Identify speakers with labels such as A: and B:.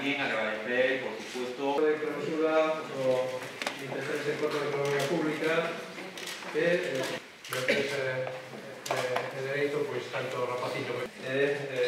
A: también agradecer, por supuesto,
B: de clausura o intereses en contra de la economía pública que el dereito, pois, tanto rapaciño